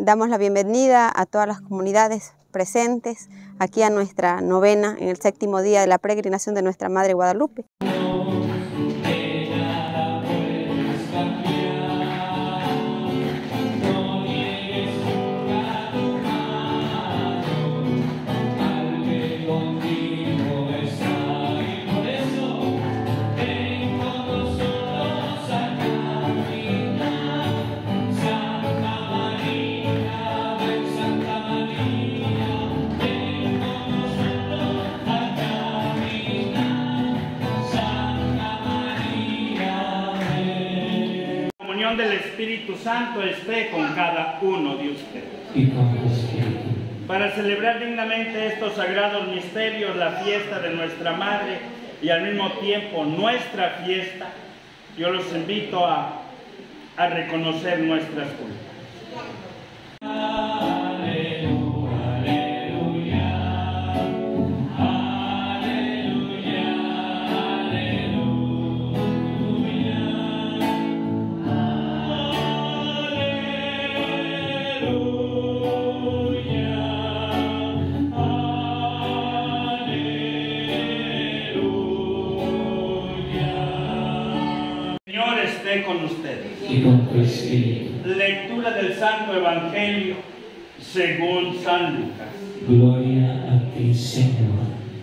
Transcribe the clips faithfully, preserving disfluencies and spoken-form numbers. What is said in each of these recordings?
Damos la bienvenida a todas las comunidades presentes aquí a nuestra novena en el séptimo día de la peregrinación de nuestra Madre Guadalupe. Del Espíritu Santo esté con cada uno de ustedes. Y con tu espíritu. Para celebrar dignamente estos sagrados misterios, la fiesta de nuestra Madre y al mismo tiempo nuestra fiesta, yo los invito a, a reconocer nuestras culpas. Con ustedes. Y con tu espíritu. Lectura del Santo Evangelio según San Lucas. Gloria a ti, Señor.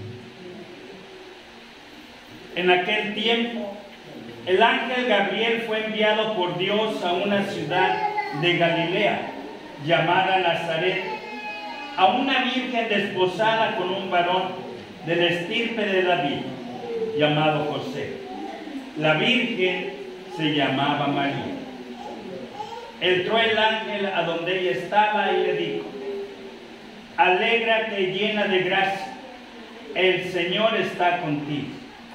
En aquel tiempo, el ángel Gabriel fue enviado por Dios a una ciudad de Galilea, llamada Nazaret, a una virgen desposada con un varón del estirpe de David, llamado José. La virgen se llamaba María. Entró el ángel a donde ella estaba y le dijo: alégrate llena de gracia, el Señor está contigo.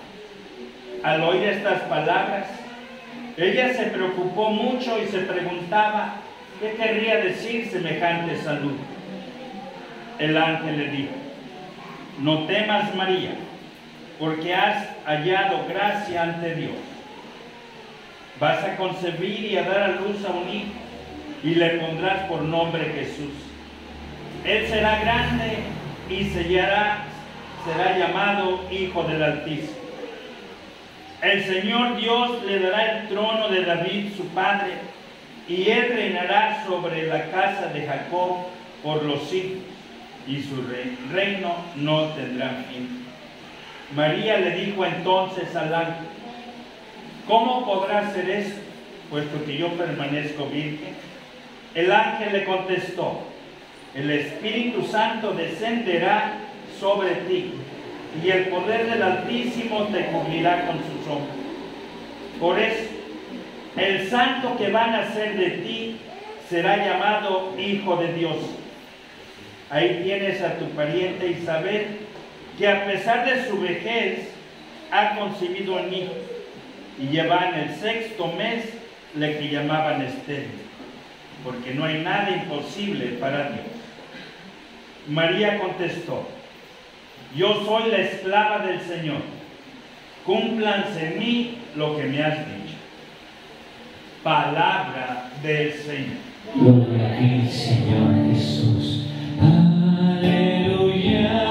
Al oír estas palabras, ella se preocupó mucho y se preguntaba qué querría decir semejante salud. El ángel le dijo: no temas, María, porque has hallado gracia ante Dios. Vas a concebir y a dar a luz a un hijo, y le pondrás por nombre Jesús. Él será grande y será, será llamado Hijo del Altísimo. El Señor Dios le dará el trono de David, su padre, y él reinará sobre la casa de Jacob por los siglos, y su reino no tendrá fin. María le dijo entonces al ángel: ¿cómo podrá ser esto, puesto que yo permanezco virgen? El ángel le contestó: el Espíritu Santo descenderá sobre ti, y el poder del Altísimo te cubrirá con su sombra. Por eso, el santo que va a nacer de ti será llamado Hijo de Dios. Ahí tienes a tu pariente Isabel, que a pesar de su vejez ha concebido un hijo, y lleva en el sexto mes la que llamaban estéril, porque no hay nada imposible para Dios. María contestó: yo soy la esclava del Señor, cúmplanse en mí lo que me has dicho. Palabra del Señor. Gloria a ti, Señor Jesús. Aleluya.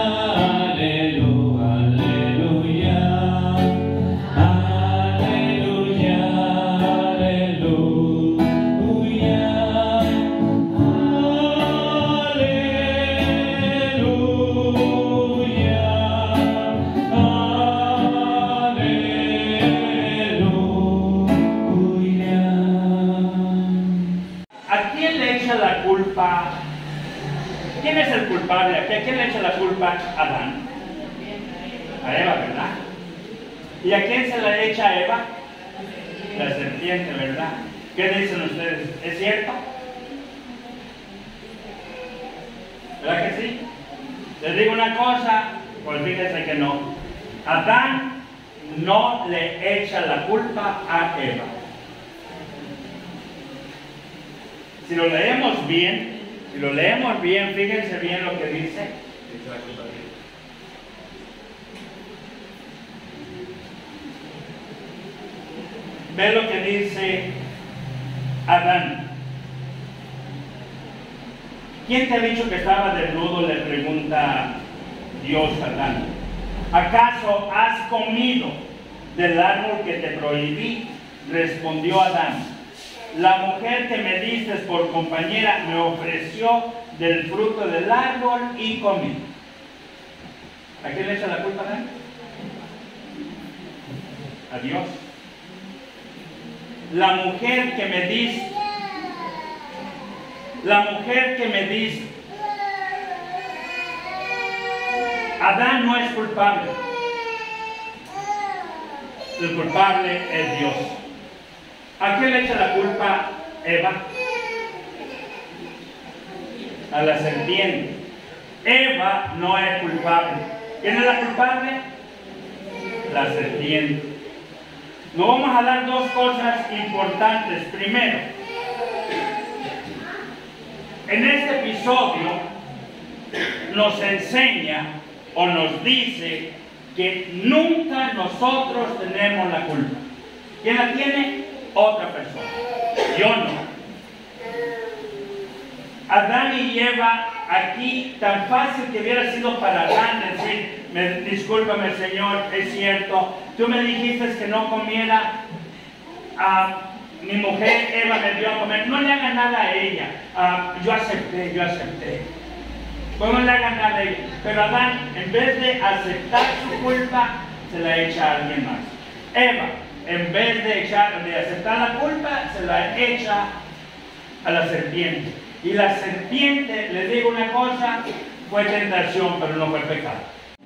¿Quién es el culpable? ¿A quién le echa la culpa? A Adán. A Eva, ¿verdad? ¿Y a quién se la echa a Eva? La serpiente, ¿verdad? ¿Qué dicen ustedes? ¿Es cierto? ¿Verdad que sí? Les digo una cosa, pues fíjense que no. Adán no le echa la culpa a Eva. Si lo leemos bien, si lo leemos bien, fíjense bien lo que dice. Ve lo que dice Adán. ¿Quién te ha dicho que estaba desnudo?, le pregunta Dios a Adán. ¿Acaso has comido del árbol que te prohibí? Respondió Adán. La mujer que me diste por compañera me ofreció del fruto del árbol y comí. ¿A quién le echa la culpa, Adán? A Dios. La mujer que me diste, la mujer que me diste, Adán no es culpable. El culpable es Dios. ¿A quién le echa la culpa Eva? A la serpiente. Eva no es culpable. ¿Quién es la culpable? La serpiente. Nos vamos a dar dos cosas importantes. Primero, en este episodio nos enseña o nos dice que nunca nosotros tenemos la culpa. ¿Quién la tiene? Otra persona. Yo no. Adán y Eva, aquí tan fácil que hubiera sido para Adán decir, me, discúlpame Señor, es cierto, tú me dijiste que no comiera, uh, mi mujer Eva me dio a comer, no le haga nada a ella, uh, yo acepté, yo acepté, pues no le haga nada a ella, pero Adán, en vez de aceptar su culpa, se la echa a alguien más. Eva, en vez de, echar, de aceptar la culpa, se la echa a la serpiente. Y la serpiente, les digo una cosa, fue tentación, pero no fue pecado.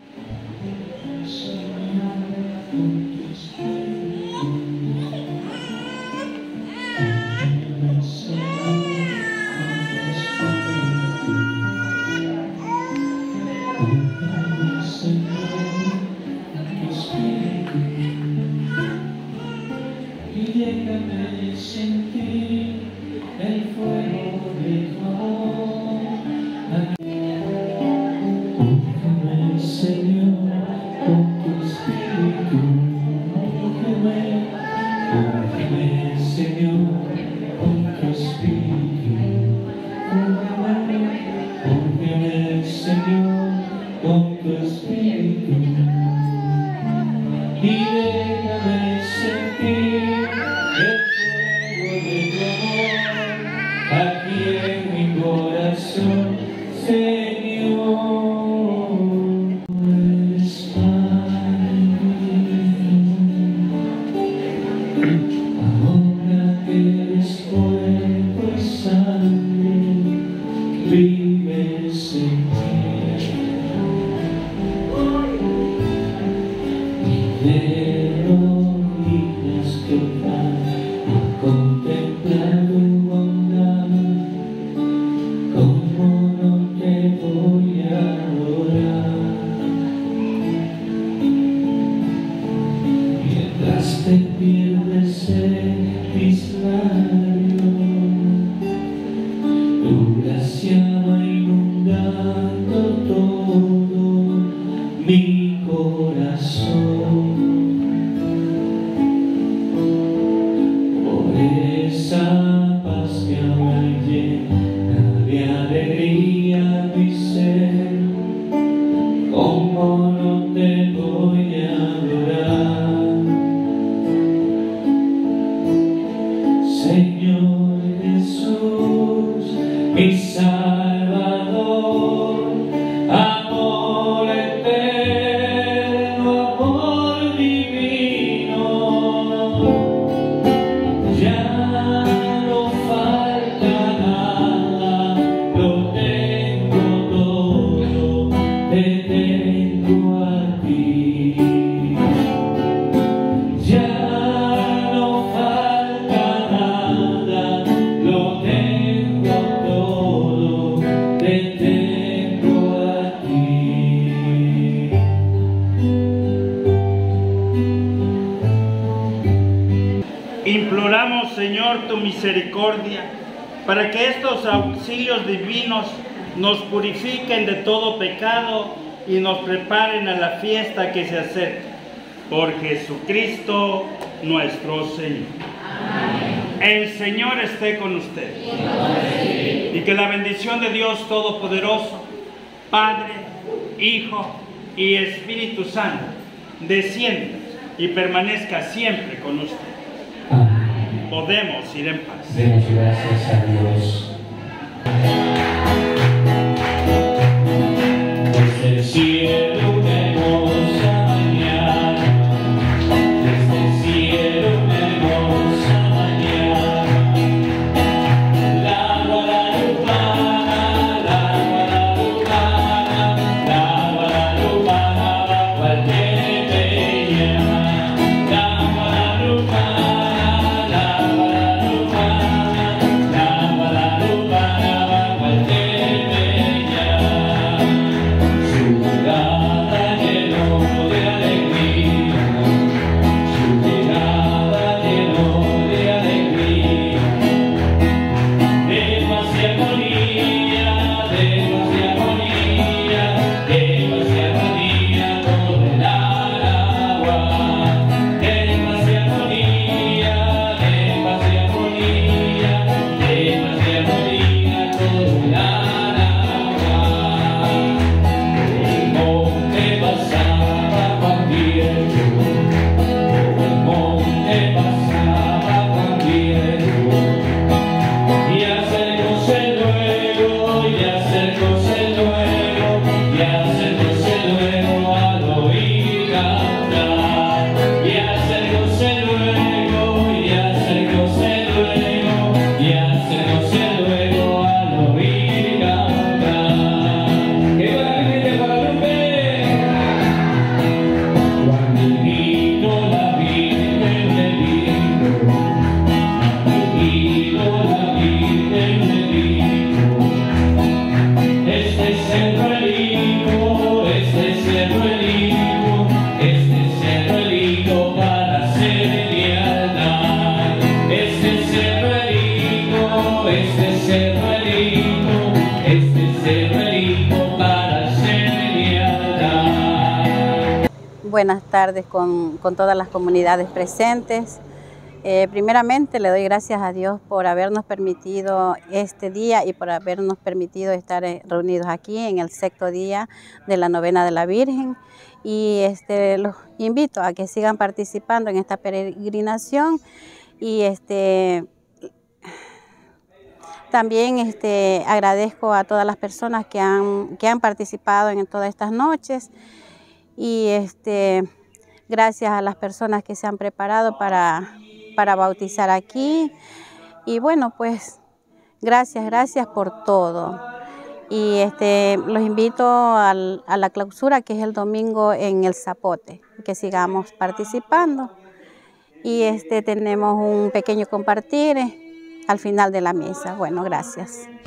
Imploramos, Señor, tu misericordia, para que estos auxilios divinos nos purifiquen de todo pecado y nos preparen a la fiesta que se acerca. Por Jesucristo nuestro Señor. Amén. El Señor esté con ustedes. Y que la bendición de Dios Todopoderoso, Padre, Hijo y Espíritu Santo, descienda y permanezca siempre con usted. Amén. Podemos ir en paz. Demos gracias a Dios. Desde el cielo una hermosa mañana, desde el cielo una hermosa mañana, la guadalupana, la guadalupana, la guadalupana bajo al Tepeyac, la guadalupana, la guadalupana, la guadalupana bajo al Tepeyac. Buenas tardes con, con todas las comunidades presentes. Eh, primeramente le doy gracias a Dios por habernos permitido este día y por habernos permitido estar reunidos aquí en el sexto día de la novena de la Virgen. Y este, los invito a que sigan participando en esta peregrinación y este, también este, agradezco a todas las personas que han, que han participado en todas estas noches. Y este, gracias a las personas que se han preparado para, para bautizar aquí. Y bueno, pues gracias, gracias por todo. Y este, los invito al, a la clausura, que es el domingo en el Zapote, que sigamos participando. Y este, tenemos un pequeño compartir al final de la misa. Bueno, gracias.